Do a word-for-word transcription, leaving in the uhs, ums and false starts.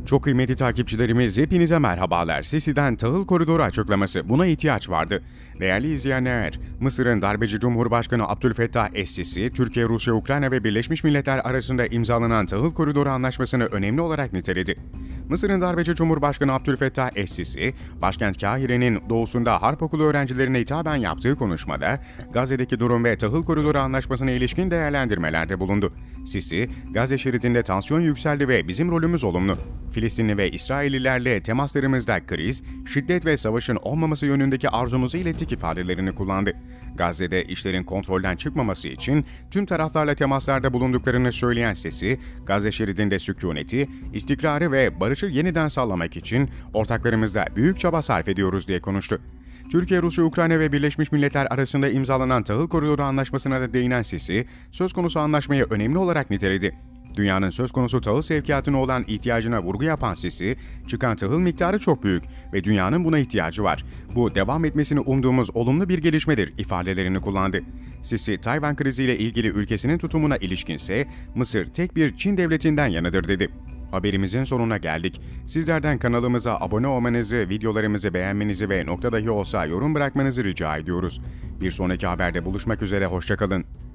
Çok kıymetli takipçilerimiz, hepinize merhabalar. Sisi'den tahıl koridoru açıklaması. Buna ihtiyaç vardı. Değerli izleyenler, Mısır'ın darbeci Cumhurbaşkanı Abdülfettah Es-Sisi, Türkiye, Rusya, Ukrayna ve Birleşmiş Milletler arasında imzalanan tahıl koridoru anlaşmasını önemli olarak niteledi. Mısır'ın darbeci Cumhurbaşkanı Abdülfettah Es-Sisi, başkent Kahire'nin doğusunda harp okulu öğrencilerine hitaben yaptığı konuşmada, Gazze'deki durum ve tahıl koridoru anlaşmasına ilişkin değerlendirmelerde bulundu. Sisi, Gazze şeridinde tansiyon yükseldi ve bizim rolümüz olumlu. Filistinli ve İsraillilerle temaslarımızda kriz, şiddet ve savaşın olmaması yönündeki arzumuzu ilettik ifadelerini kullandı. Gazze'de işlerin kontrolden çıkmaması için tüm taraflarla temaslarda bulunduklarını söyleyen Sisi, Gazze şeridinde sükuneti, istikrarı ve barışı yeniden sağlamak için ortaklarımızla büyük çaba sarf ediyoruz diye konuştu. Türkiye, Rusya, Ukrayna ve Birleşmiş Milletler arasında imzalanan tahıl koridoru anlaşmasına da değinen Sisi, söz konusu anlaşmayı önemli olarak niteledi. Dünyanın söz konusu tahıl sevkiyatına olan ihtiyacına vurgu yapan Sisi, çıkan tahıl miktarı çok büyük ve dünyanın buna ihtiyacı var. Bu devam etmesini umduğumuz olumlu bir gelişmedir ifadelerini kullandı. Sisi, Tayvan kriziyle ilgili ülkesinin tutumuna ilişkinse, Mısır tek bir Çin devletinden yanıdır dedi. Haberimizin sonuna geldik. Sizlerden kanalımıza abone olmanızı, videolarımızı beğenmenizi ve nokta dahi olsa yorum bırakmanızı rica ediyoruz. Bir sonraki haberde buluşmak üzere, hoşça kalın.